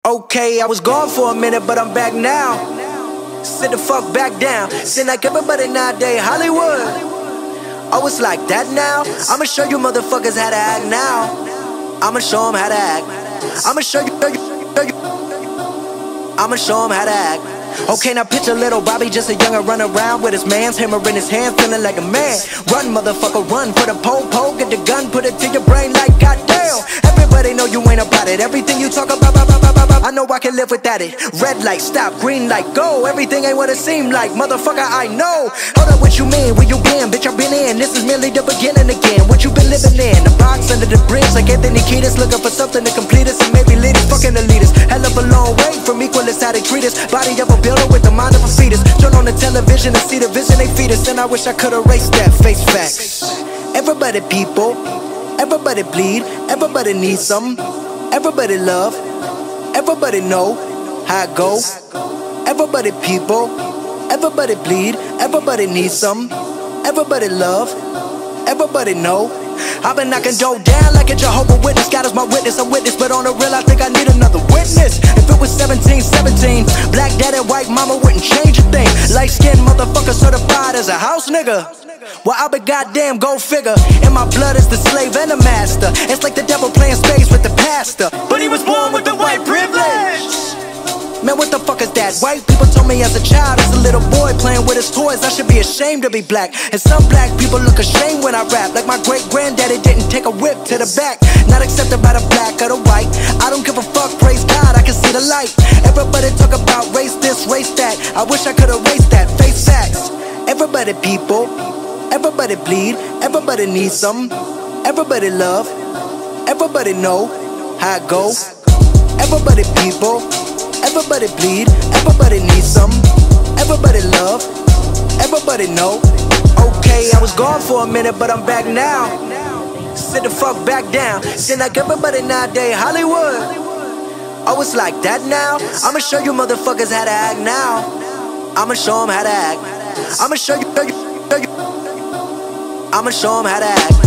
Okay, I was gone for a minute, but I'm back now. Sit the fuck back down. Sit like everybody nowadays, Hollywood. Oh, it's like that now? I'ma show you motherfuckers how to act now. I'ma show them how to act. I'ma show you. I'ma show them how to act. Okay, now picture little Bobby, just a younger run around with his man's hammer in his hand, feeling like a man. Run, motherfucker, run, put a pole, get the gun, put it to your brain like goddamn. Everybody know you ain't about it. Everything you talk about, I know I can live without it. Red light, stop, green light, go. Everything ain't what it seem like, motherfucker, I know. Hold up, what you mean? Where you been? Bitch, I've been in. This is merely the beginning again. What you been living in? The box under the bridge, like Anthony Kiedis, looking for something to complete us and maybe lead us. Fucking elitists, hell of a long way from equalists, how they treat us. Body of a builder with the mind of a fetus. Turn on the television and see the vision they feed us, and I wish I could erase that. Face facts. Everybody people, everybody bleed, everybody needs some, everybody love, everybody know how it go. Everybody people, everybody bleed, everybody needs some, everybody love, everybody know. I've been knocking dough down like a Jehovah's Witness. God is my witness, I'm witness, but on the real I think I need another witness. If it was 17, black daddy, white mama wouldn't change a thing. Light skinned motherfucker certified as a house nigga. Well, I be goddamn, go figure. In my blood is the slave and the master. It's like the devil playing spades with the pastor, but he was born with the white privilege. Man, what the fuck is that? White people told me as a child, as a little boy playing with his toys, I should be ashamed to be black. And some black people look ashamed when I rap, like my great-granddaddy didn't take a whip to the back. Not accepted by the black or the white. I don't give a fuck, praise God, I can see the light. Everybody talk about race this, race that. I wish I could erase that, face facts. Everybody people, everybody bleed, everybody needs some, everybody love, everybody know how it go. Everybody people, everybody bleed, everybody needs some, everybody love, everybody know. Okay, I was gone for a minute, but I'm back now. Sit the fuck back down. Sit like everybody nowadays, Hollywood. Oh, it's like that now? I'ma show you motherfuckers how to act now. I'ma show them how to act. I'ma show you. I'ma show them how to act.